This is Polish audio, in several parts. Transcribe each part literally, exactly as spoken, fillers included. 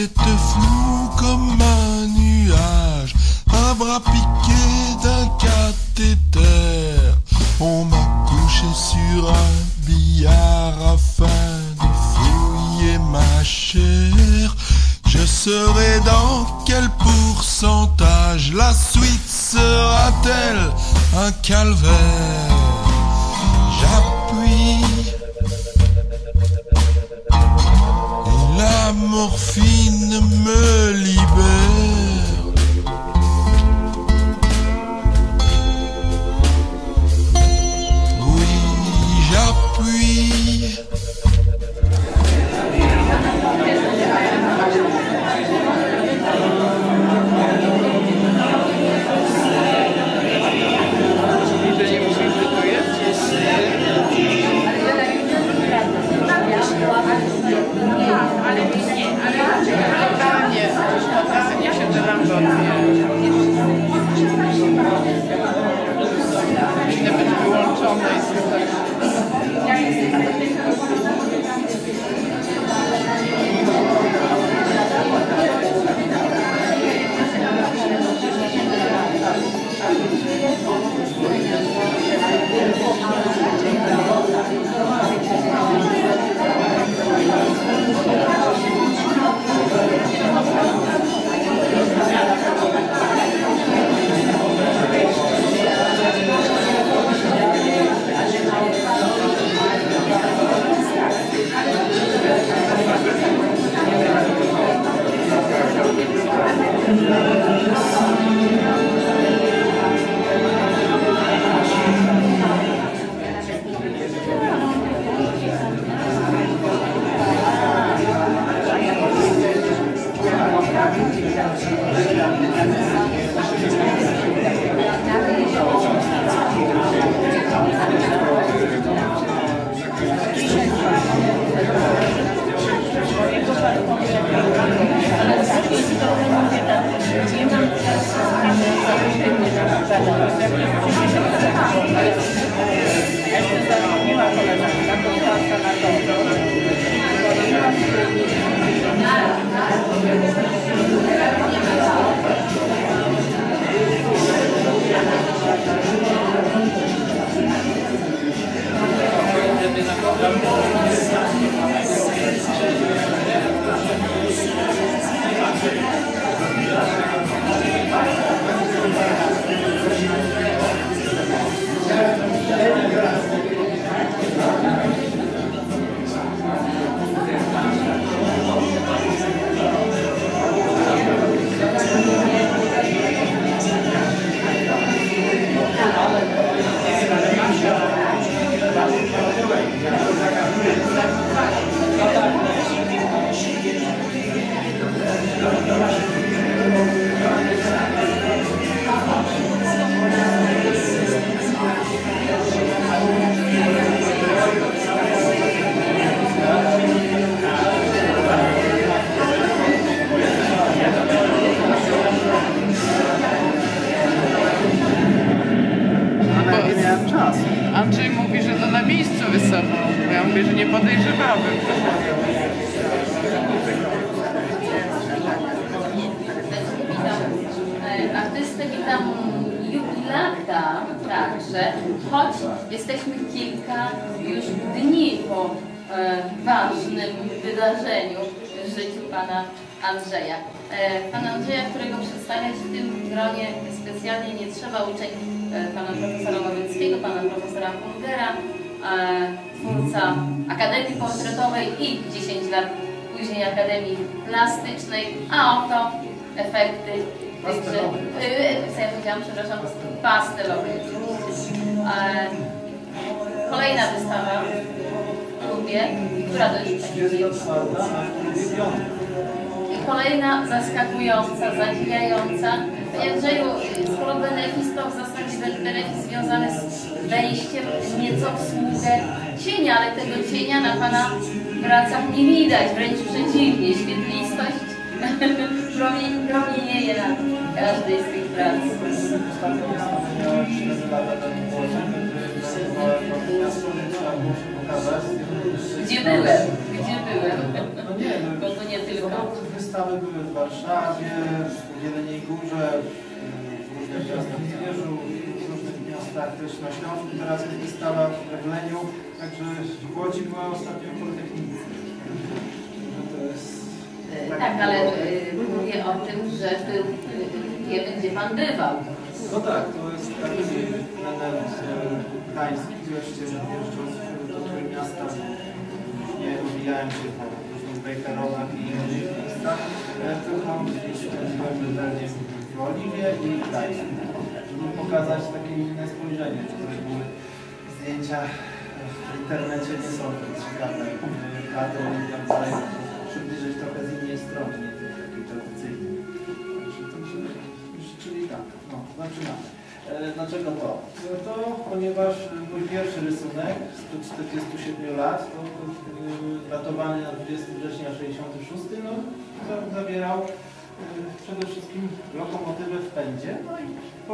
tête floue comme un nuage, un bras piqué d'un cathéter. On m'a couché sur un billard afin de fouiller ma chair. Je serai dans quel pourcentage? La suite sera-t-elle un calvaire? J'appuie et la morphine me libère. Oui, j'appuie. Ale nie, ale nie, nie się dodam do powinny być wyłączone i słychać. Andrzej mówi, że to na miejscu wysoką. Ja mówię, że nie podejrzewałbym. Artystę witam jubilata także, choć jesteśmy kilka już dni po e, ważnym wydarzeniu w życiu pana Andrzeja. E, pana Andrzeja, którego przedstawiać w tym gronie specjalnie nie trzeba, uczeń e, pana profesora Nowickiego, pana profesora Hungera, e, twórca Akademii Portretowej i dziesięć lat później Akademii Plastycznej, a oto efekty tychże, yy, co ja powiedziałam, przepraszam, pastelowej. E, kolejna wystawa w klubie, która to już będzie. I kolejna zaskakująca, zadziwiająca. Panie Andrzeju, skoro benefis to w zasadzie benefis związany z wejściem nieco w sługę cienia, ale tego cienia na pana pracach nie widać, wręcz przeciwnie, świetlistość promień, promienieje na każdej z tych prac. Gdzie byłem? gdzie byłem. No nie, no, bo to nie tylko. Wystawy były w Warszawie, w Jeleniej Górze, w różnych miastach w Zwierzu, w różnych miastach też na Śląsku. Teraz jest wystawa w Leniu, także w Łodzi była ostatnio w Politechnice. To jest... Tak, tak, ale y, mówię o tym, że był, y, wiemy, gdzie Pan bywał. No tak, to jest taki trener gdański, wreszcie jeżdżąc do tego miasta, nie rozwijałem się po różnych Bejkerowach i innych miejscach, tylko spędziłem wydarzenie w Oliwie i w Gdańsku, żeby pokazać takie inne spojrzenie. Tutaj były zdjęcia w internecie, nie są ciekawe, kartą i tak dalej, przybliżyć trochę z innej strony, nie tylko takiej tradycyjnej. Czyli tak, no, zaczynamy. E, dlaczego to? No to ponieważ mój pierwszy rysunek sprzed czterdziestu siedmiu lat, to, to y, datowany na dwudziestego września sześćdziesiątego szóstego, no, to zawierał y, przede wszystkim lokomotywę w pędzie. No i po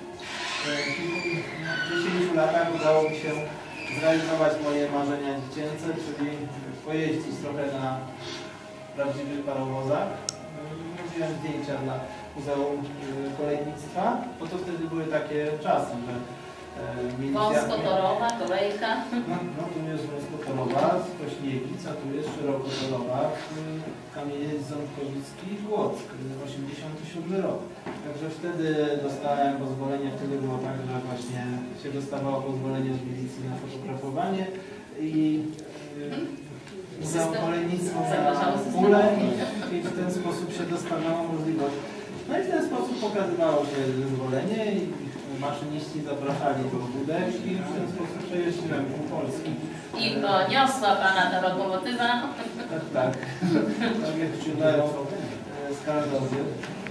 dziesięciu latach udało mi się zrealizować moje marzenia dziecięce, czyli pojeździć trochę na prawdziwych parowozach. Robiłem zdjęcia dla Muzeum Kolejnictwa, bo to wtedy były takie czasy, że e, milicja... Wąskotorowa, kolejka. No, no tu jest wąskotorowa, Kośniewic, a tu jest szerokotorowa, Kamieniec Ząbkowicki i Głodsk, osiemdziesiąty siódmy rok. Także wtedy dostałem pozwolenie, wtedy było tak, że właśnie się dostawało pozwolenie z milicji na fotografowanie i e, Muzeum Kolejnictwo na pulę i w ten sposób się dostawało możliwość. No i w ten sposób pokazywało się zezwolenie i maszyniści zapraszali do budek i w ten sposób przejeździłem po Polski. I poniosła Pana ta lokomotywa. Tak, tak. Tak jak wciągnąłem z Kardowy.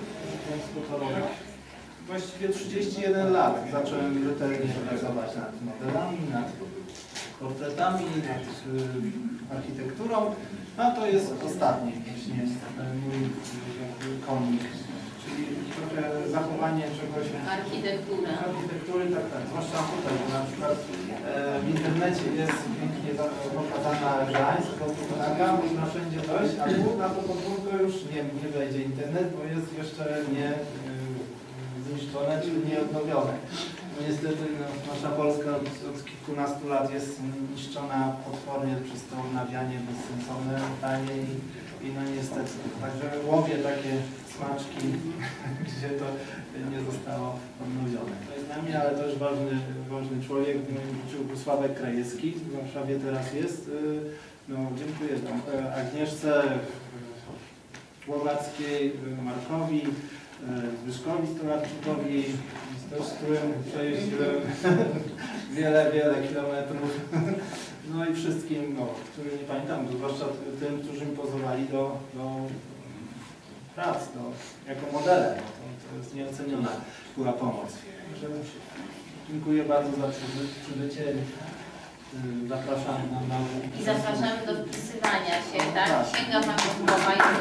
Właściwie trzydzieści jeden lat zacząłem rzetelnie pracować nad modelami, nad portretami, nad y, architekturą, a to jest ostatni właśnie mój konik, czyli trochę zachowanie czegoś. Architektura. Architektury, tak, tak, zwłaszcza tutaj, bo na przykład e, w internecie jest pięknie pokazana Gdańsk, Kopenhaga, można wszędzie dojść, a tu na to podwórko już nie, nie wejdzie internet, bo jest jeszcze nie y, zniszczone, czyli nieodnowione. No niestety no, nasza Polska od, od kilkunastu lat jest niszczona potwornie przez to nawianie bezsensowne, tanie i, i no niestety. Także łowię takie smaczki, gdzie to nie zostało odnowione. To jest dla mnie, ale też ważny, ważny człowiek w moim życiu, Sławek Krajewski, w Warszawie teraz jest. No, dziękuję tam Agnieszce Głowackiej, Markowi, Zbyszkowi Stolarczykowi, z którym przejeździłem wiele, wiele kilometrów. No i wszystkim, no, których nie pamiętam, zwłaszcza tym, którzy mi pozwolili do, do prac, do, jako modele. No, to, to jest nieoceniona była pomoc. Także dziękuję bardzo za przybycie. Zapraszamy na małą. I zapraszamy do wpisywania się, tak? Sięga Pan do głowa i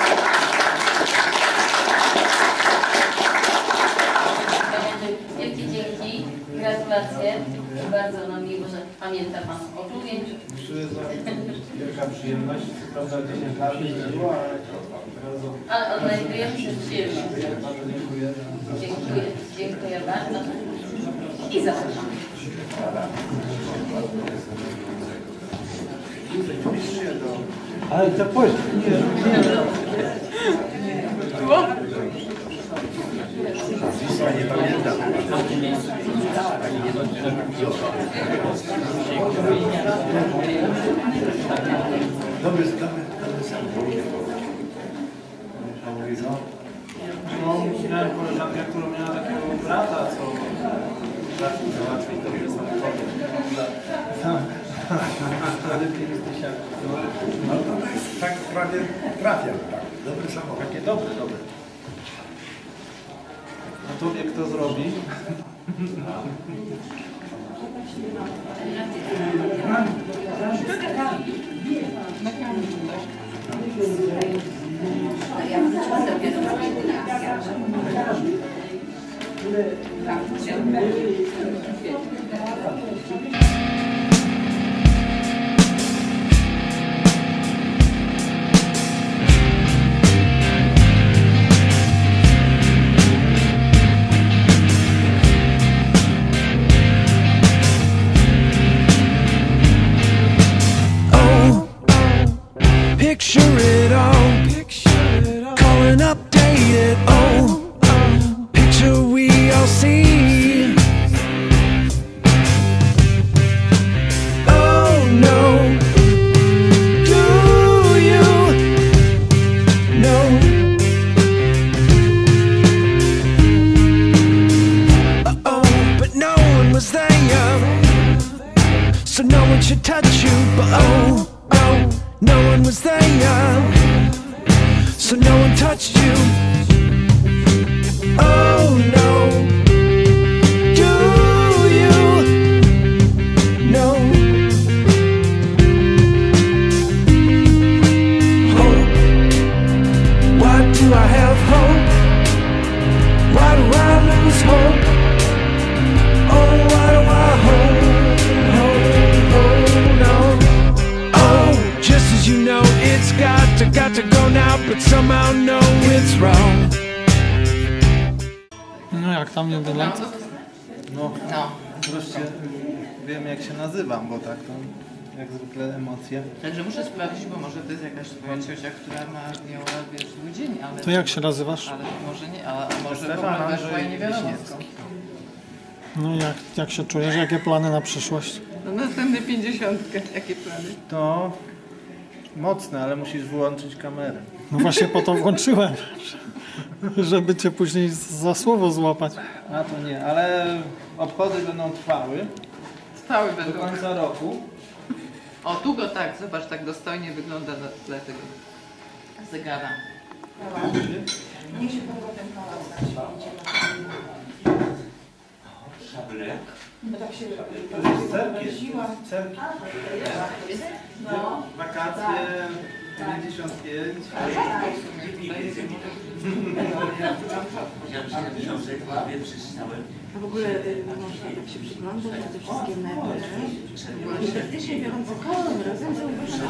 wielkie dzięki, gratulacje. Bardzo nam miło, że pamięta Pan o człowiek. Wielka przyjemność, prawda, dziesięć lat nie było, ale bardzo... Ale odnajdujemy się w przyjemność. Bardzo dziękuję. Dziękuję, dziękuję bardzo. I zapraszamy. Ale to później. Nie pamiętam. Dobry, dobry, dobry sam. No, miałem koleżankę, która miała takiego brata, co trafił załatwić dobre samochody. No to jest tak prawie trafia, tak. Dobry samochód. Takie dobre, dobre. A tobie kto zrobi? picture it all, calling updated. Oh, picture we all see. Oh no, do you know? Uh-oh, but no one was there, so no one should touch you. But oh, oh, no one was there, so no one touched you. Oh no, do you know? Hope, why do I have hope? Why do I lose hope? Oh, why do I hold, hold, hold on? Oh, just as you know it's got to, got to go now, but somehow know it's wrong. No jak tam nie wygląda? No, No. wreszcie wiem jak się nazywam, bo tak to jak zwykle emocje. Także muszę sprawdzić, bo może to jest jakaś twoja ciocia, która ma, miała, wiesz, zły dzień, ale... To jak się nazywasz? Ale może nie, a, a może w Stefan ogóle weszła i nie wiadomo Wiśniewski. skąd. No jak, jak się czujesz? Jakie plany na przyszłość? No następne pięćdziesiątkę, jakie plany? To mocne, ale musisz wyłączyć kamerę. No właśnie po to włączyłem, żeby cię później za słowo złapać. A to nie, ale obchody będą trwały Trwały do będą. końca roku. O, tu go tak, zobacz, tak dostojnie wygląda na tle tego zegara. Cerki, cerki. Wakacje dziewięćdziesiąt pięć. A w ogóle y, można tak się przyglądać na te wszystkie meble. I praktycznie biorąc za każdym razem zauważam,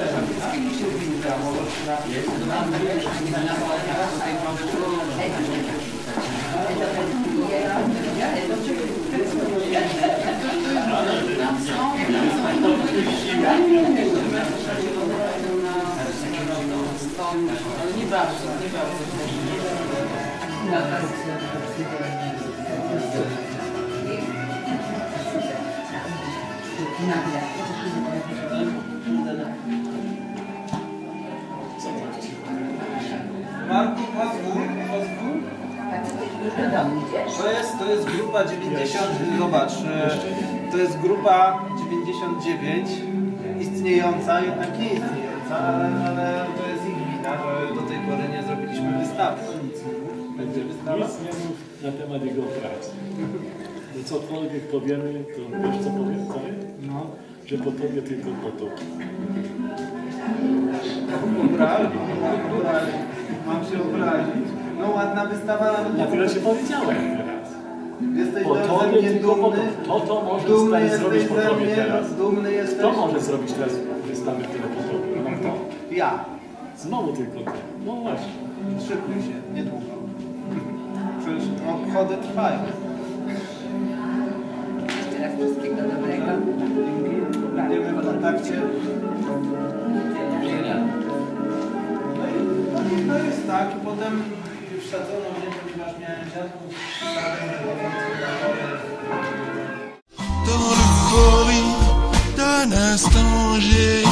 Ale nie bardzo, nie bardzo. Marku, pozwól, pozwól. To jest, to jest grupa dziewięćdziesiąt, zobacz, e, to jest grupa dziewięćdziesiąt dziewięć, istniejąca, jednak nie istniejąca, ale, ale to jest ich wina, że do tej pory nie zrobiliśmy wystawy. Będzie wystawa? Nic nie mów na temat jego pracy. Że cokolwiek powiemy, to wiesz co powiem? powiem? No. Że po tobie tylko potop. Obrazić, obrazić. Mam się obrazić. No ładna wystawa, nawet nie... Ja tyle się powiedziałem teraz. Jesteś Po ze tobie mnie tylko dumny. potop. To to może Dumny stać zrobić jesteś po ze tobie mnie, teraz. dumny jesteś. Kto może zrobić teraz wystawę tyle po tobie? No kto? Ja. Znowu tylko ty. No właśnie. Szykuj się, niedługo. Przecież obchody trwają. Jeszcze raz wszystkiego dobrego. Będziemy w kontakcie. No i to jest tak, i potem już sadzono mnie, ponieważ miałem dziadków Dans l'euphorie d'un instant, j'ai